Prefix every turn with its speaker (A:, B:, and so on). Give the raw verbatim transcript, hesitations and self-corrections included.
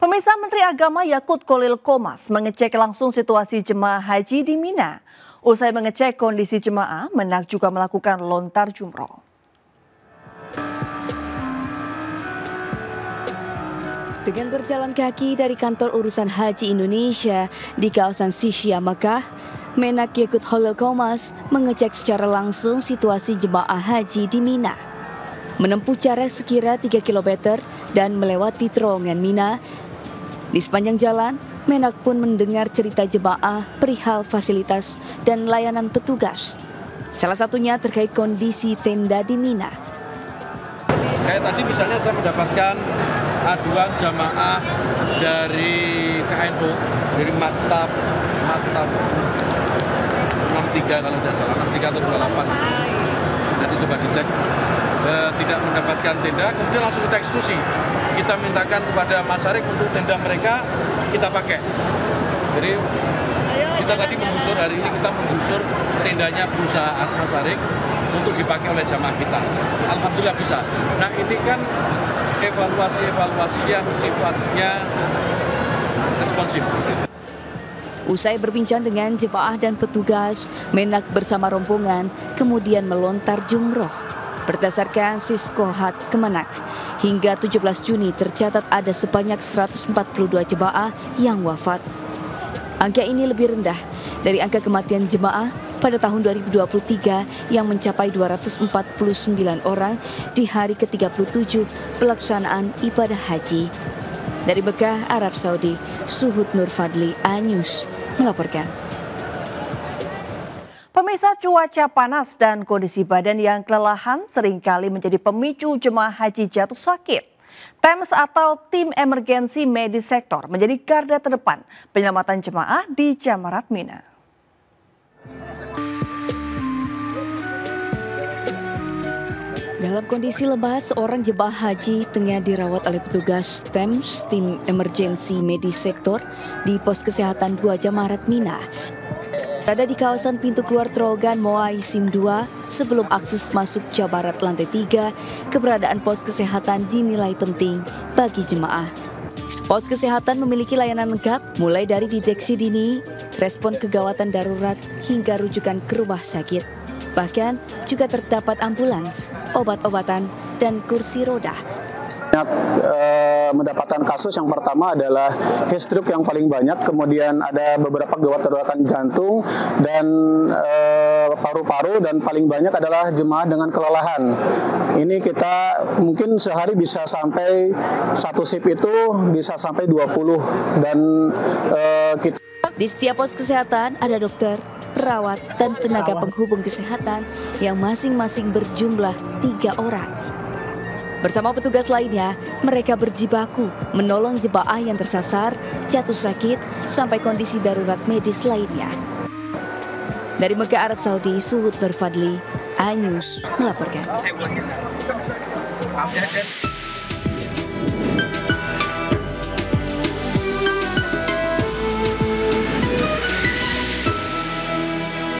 A: Pemirsa, Menteri Agama Yakut Khalil Qomas mengecek langsung situasi jemaah haji di Mina. Usai mengecek kondisi jemaah, Menak juga melakukan lontar jumroh.
B: Dengan berjalan kaki dari kantor urusan haji Indonesia di kawasan Sisya, Makkah, Menak Yakut Khalil Qomas mengecek secara langsung situasi jemaah haji di Mina. Menempuh jarak sekira tiga kilometer dan melewati terowongan Mina. Di sepanjang jalan, Menak pun mendengar cerita jemaah perihal fasilitas dan layanan petugas. Salah satunya terkait kondisi tenda di Mina.
C: Kayak tadi misalnya saya mendapatkan aduan jamaah dari K N U, dari Maktab, Maktab enam tiga kalau tidak salah, enam tiga atau dua puluh delapan. Nanti coba dicek. E, tidak mendapatkan tenda, kemudian langsung kita eksekusi. Kita mintakan kepada Masarik untuk tenda mereka kita pakai. Jadi kita tadi menggusur, hari ini kita menggusur tendanya perusahaan Masarik untuk dipakai oleh jamaah kita. Alhamdulillah bisa. Nah ini kan evaluasi-evaluasi yang sifatnya responsif.
B: Usai berbincang dengan jemaah dan petugas, Menak bersama rombongan kemudian melontar jumroh. Berdasarkan Siskohat Kemenak, hingga tujuh belas Juni tercatat ada sebanyak seratus empat puluh dua jemaah yang wafat. Angka ini lebih rendah dari angka kematian jemaah pada tahun dua ribu dua puluh tiga yang mencapai dua ratus empat puluh sembilan orang di hari ke tiga puluh tujuh pelaksanaan ibadah haji. Dari Mekah, Arab Saudi, Suhud Nur Fadli, A News melaporkan.
A: Pemirsa, cuaca panas dan kondisi badan yang kelelahan seringkali menjadi pemicu jemaah haji jatuh sakit. T E M S atau Tim Emergensi Medis Sektor menjadi garda terdepan penyelamatan jemaah di Jamarat Mina.
B: Dalam kondisi lemah, seorang jemaah haji tengah dirawat oleh petugas T E M S Tim Emergensi Medis Sektor di pos kesehatan Bua Jamarat Mina. Berada di kawasan pintu keluar terowongan Moai Sim dua sebelum akses masuk Jamarat lantai tiga, keberadaan pos kesehatan dinilai penting bagi jemaah. Pos kesehatan memiliki layanan lengkap mulai dari deteksi dini, respon kegawatan darurat hingga rujukan ke rumah sakit. Bahkan juga terdapat ambulans, obat-obatan, dan kursi roda.
D: E, mendapatkan kasus yang pertama adalah heat stroke yang paling banyak, kemudian ada beberapa gawat darurat jantung dan paru-paru, dan paling banyak adalah jemaah dengan kelelahan. Ini kita mungkin sehari bisa sampai satu shift itu bisa sampai dua puluh, dan e, kita...
B: Di setiap pos kesehatan ada dokter, perawat, dan tenaga penghubung kesehatan yang masing-masing berjumlah tiga orang. Bersama petugas lainnya, mereka berjibaku menolong jemaah yang tersasar, jatuh sakit, sampai kondisi darurat medis lainnya. Dari Mekah, Arab Saudi, Suhud Nur Fadli, A News melaporkan.